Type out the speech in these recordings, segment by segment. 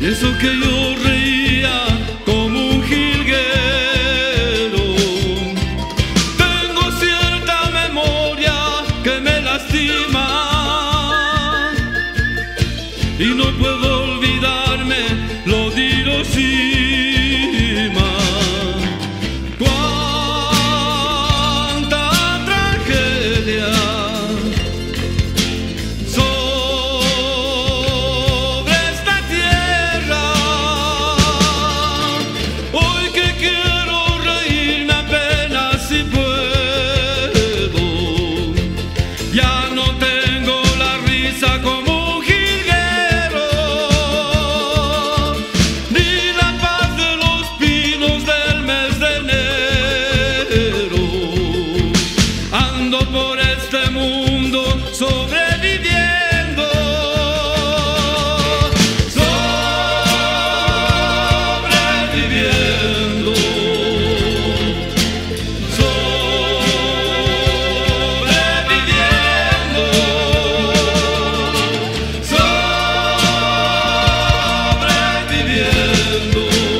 Y eso que yo reía como un jilguero. Tengo cierta memoria que me lastima y no puedo olvidarme lo de Hiroshima. Cuánta tragedia sobre esta tierra. Hoy que quiero reírme apenas si puedo, ya no tengo la risa como un jilguero, ni la paz de los pinos del mes de enero. Ando por este mundo sobreviviendo, sobreviviendo, sobreviviendo, sobreviviendo,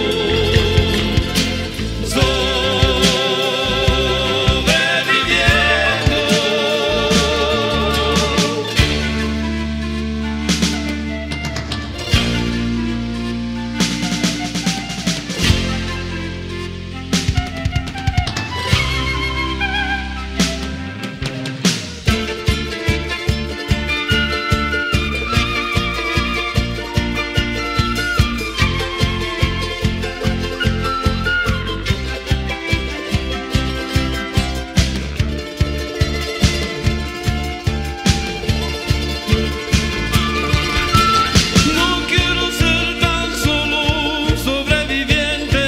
no quiero ser tan solo un sobreviviente.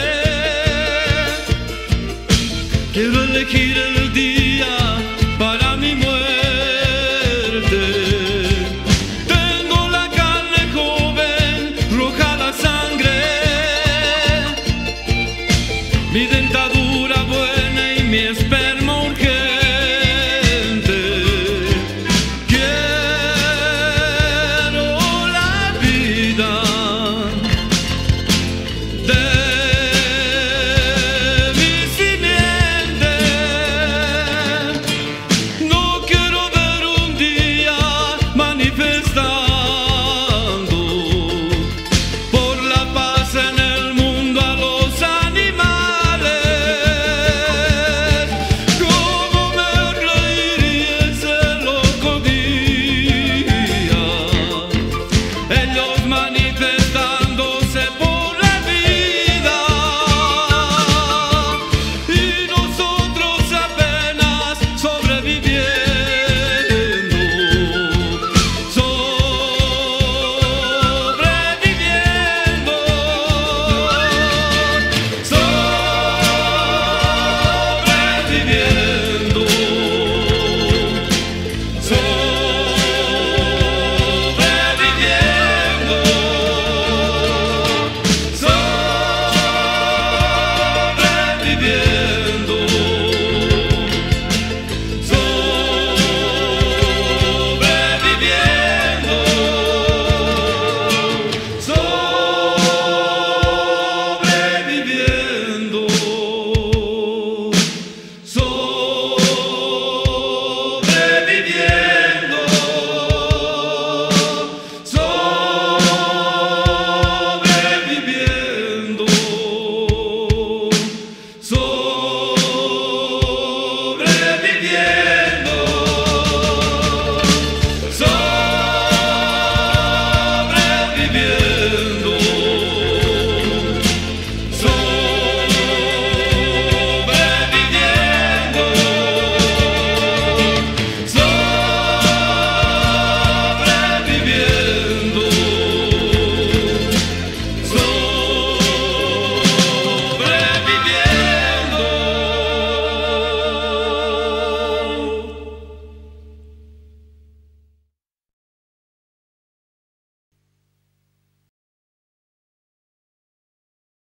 Quiero elegir el día para mi muerte. Tengo la carne joven, roja la sangre, mi dentadura